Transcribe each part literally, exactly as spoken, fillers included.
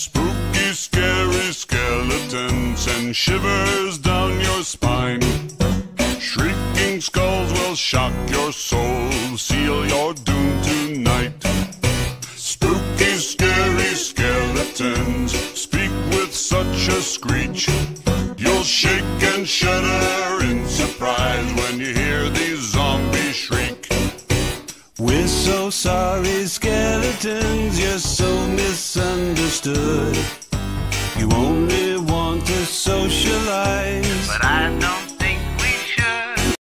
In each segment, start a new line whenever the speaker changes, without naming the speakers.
Spooky, scary skeletons send shivers down your spine. Shrieking skulls will shock your soul, seal your doom tonight. Spooky, scary skeletons speak with such a screech. You'll shake and shudder in surprise when you hear these zombies shriek.
We're so sorry, skeletons, you're so misunderstood. You only want to socialize,
but I don't think we should.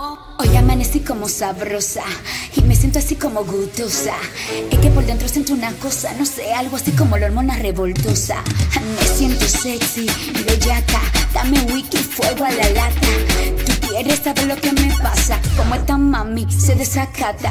Hoy amanecí como sabrosa y me siento así como gustosa. Es que por dentro siento una cosa, no sé, algo así como la hormona revoltosa. Me siento sexy, bellaca, dame wiki, fuego a la lata. Tú quieres saber lo que me pasa, como esta mami se desacata.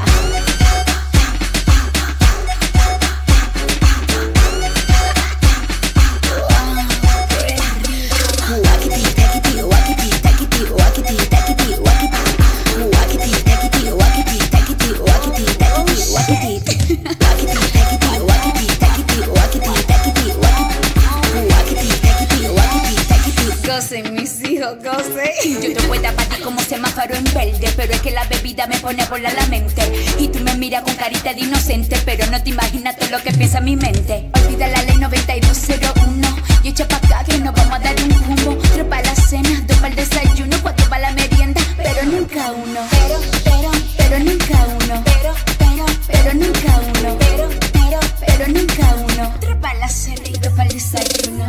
Gocen mis hijos, gocen. Yo te puedo para ti como semáforo en verde, pero es que la bebida me pone a volar la mente. Y tú me miras con carita de inocente, pero no te imaginas todo lo que piensa mi mente. Olvida la ley noventa y dos cero uno y echa pa' acá que nos vamos a dar un jumbo. Tres pa' la cena, dos pa' el desayuno, cuatro pa' la merienda, pero nunca uno. Pero, pero, pero nunca uno. Pero, pero, pero nunca uno. Pero, pero, pero nunca uno. Tres pa' la cena y dos pa' el desayuno.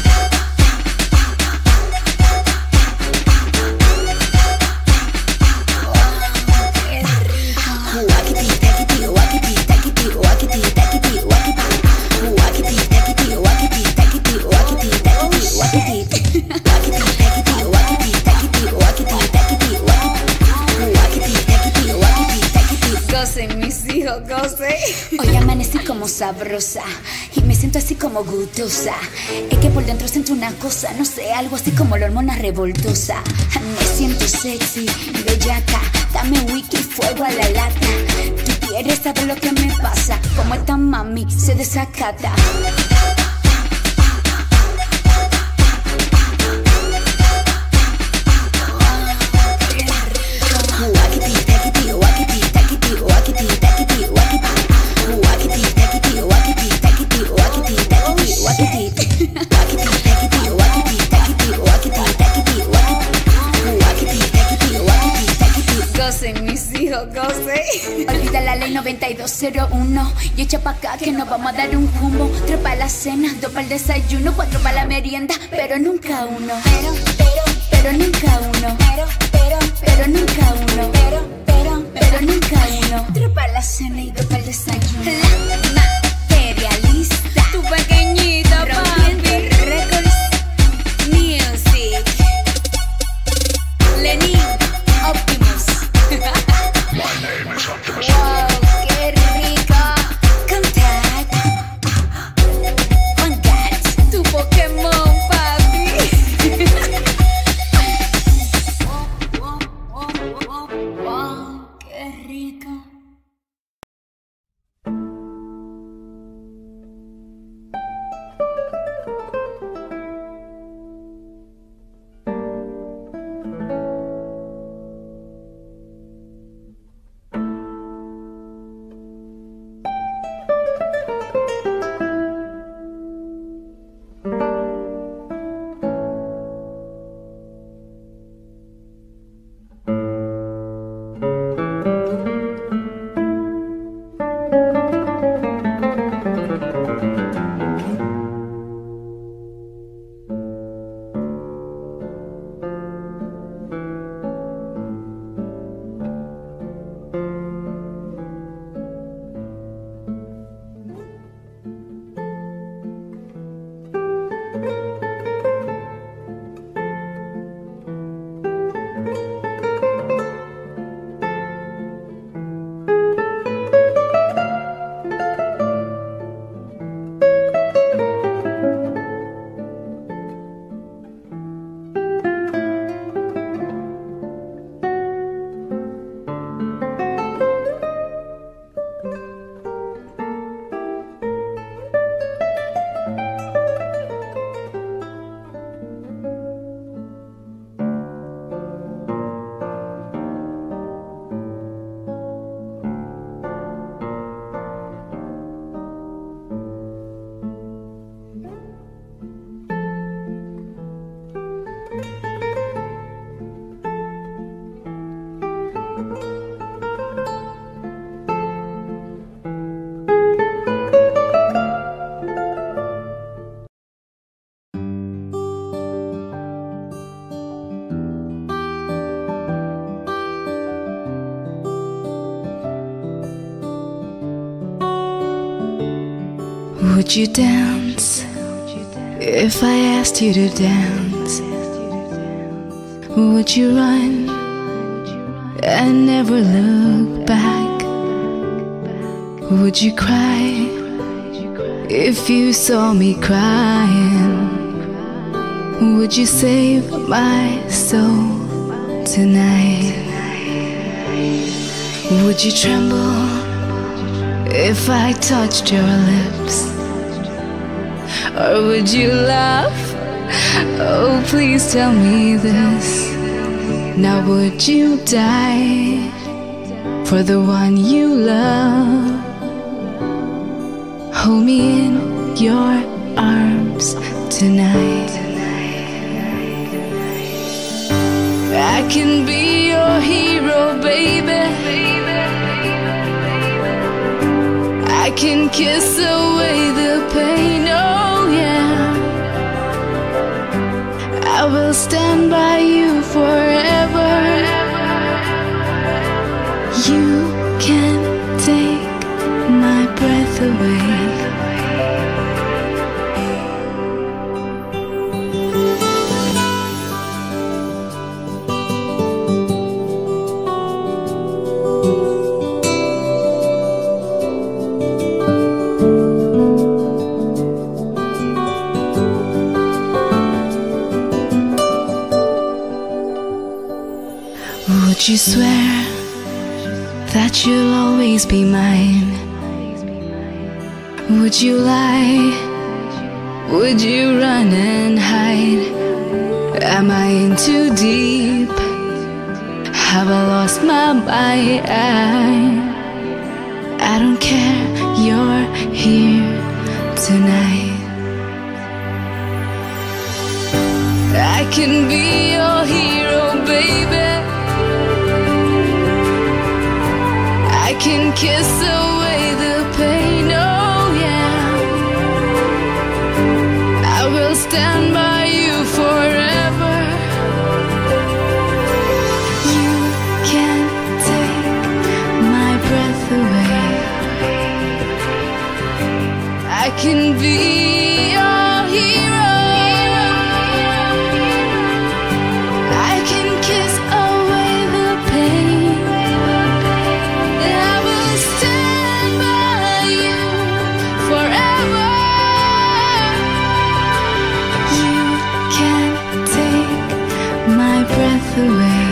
Gocen mis hijos, gocen. Hoy amanecí como sabrosa y me siento así como gustosa. Es que por dentro siento una cosa, no sé, algo así como la hormona revoltosa. Me siento sexy, bellaca, dame wiki, fuego a la lata. Tú quieres saber lo que me pasa, como esta mami se desacata. Gocen mis hijos, gocen. Olvida la ley noventa y dos cero uno y echa pa' acá que nos vamos a dar un jumbo. Tres pa' la cena, dos pa' el desayuno, cuatro pa' la merienda, pero nunca uno. Pero, pero, pero nunca uno. Pero, pero, pero nunca uno. Pero, pero, pero nunca uno. Tres pa' la cena y dos pa' el desayuno. La materialista, tu pequeñito papi. Records Music. Lenin Optimus.
My name is Optimus.
Wow, qué rico. Contact. Contact. Tu Pokémon, papi. Wow, qué rico.
Would you dance if I asked you to dance? Would you run and never look back? Would you cry if you saw me crying? Would you save my soul tonight? Would you tremble if I touched your lips? Or would you laugh? Oh, please tell me this. Now would you die for the one you love? Hold me in your arms tonight. I can be your hero, baby. I can kiss away the pain, oh yeah. I will stand by you forever. You can take my breath away. Would you swear that you'll always be mine? Would you lie? Would you run and hide? Am I in too deep? Have I lost my mind? I don't care, you're here tonight. I can be your hero, baby. I can kiss away the pain, oh yeah. I will stand by you forever. You can't take my breath away. I can be your hero. I can kiss away the pain. Breath away.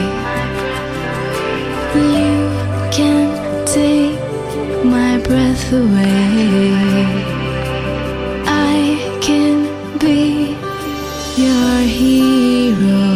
You can't take my breath away. I can be your hero.